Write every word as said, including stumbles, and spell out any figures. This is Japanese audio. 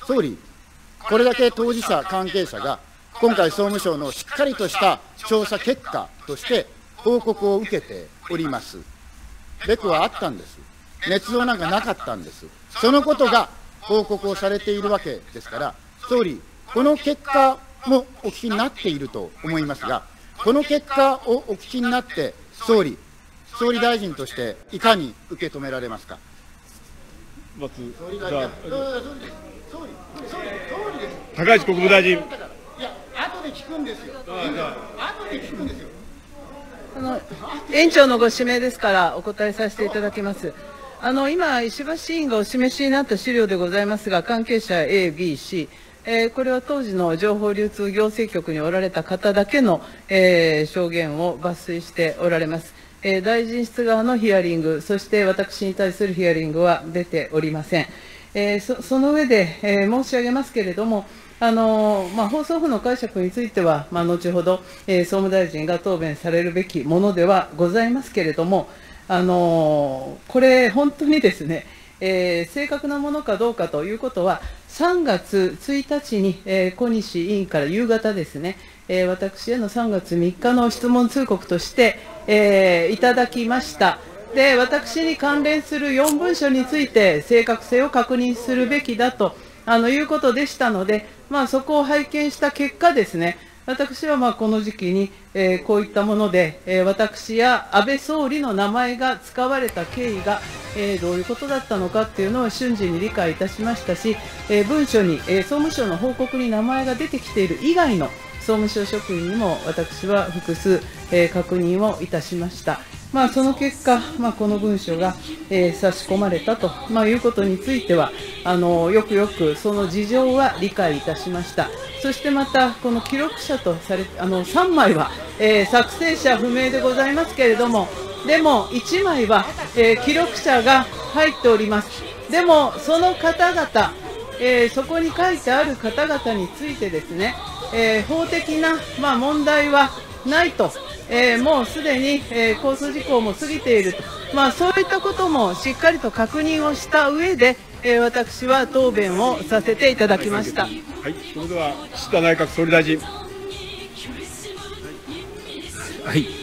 総理、これだけ当事者、関係者が、今回、総務省のしっかりとした調査結果として報告を受けております。べくはあったんです。捏造なんかなかったんです。そのことが報告をされているわけですから、総理、この結果もお聞きになっていると思いますが、この結果をお聞きになって、総理、総理大臣としていかに受け止められますか。 まず、じゃあ、 総理、総理、総理、総理です。 高市国務大臣。 いや、後で聞くんですよ。後で聞くんですよ。 あの委員長のご指名ですからお答えさせていただきます。あの今、石橋委員がお示しになった資料でございますが、関係者 A、B、C、えー、これは当時の情報流通行政局におられた方だけの、えー、証言を抜粋しておられます。えー、大臣室側のヒアリング、そして私に対するヒアリングは出ておりません。えー、そ, その上で、えー、申し上げますけれども、あのまあ、放送法の解釈については、まあ、後ほど、えー、総務大臣が答弁されるべきものではございますけれども、あのこれ、本当にですね、えー、正確なものかどうかということは、さんがつついたちに、えー、小西委員から夕方ですね、えー、私へのさんがつみっかの質問通告として、えー、いただきました。で、私に関連するよん文書について、正確性を確認するべきだとあのいうことでしたので、まあ、そこを拝見した結果ですね、私はまあこの時期に、えー、こういったもので、えー、私や安倍総理の名前が使われた経緯が、えー、どういうことだったのかというのを瞬時に理解いたしましたし、えー、文書に、えー、総務省の報告に名前が出てきている以外の総務省職員にも私は複数、えー、確認をいたしました。まあ、その結果、まあ、この文書が、えー、差し込まれたと、まあ、いうことについてはあの、よくよくその事情は理解いたしました。そしてまた、この記録者とされあのさんまいは、えー、作成者不明でございますけれども、でもいちまいは、えー、記録者が入っております。でも、その方々、えー、そこに書いてある方々についてですね、えー、法的な、まあ、問題はないと。えー、もうすでに、えー、控訴事項も過ぎていると、まあ、そういったこともしっかりと確認をした上で、えー、私は答弁をさせていただきました。はい、 それでは岸田内閣総理大臣。 はい。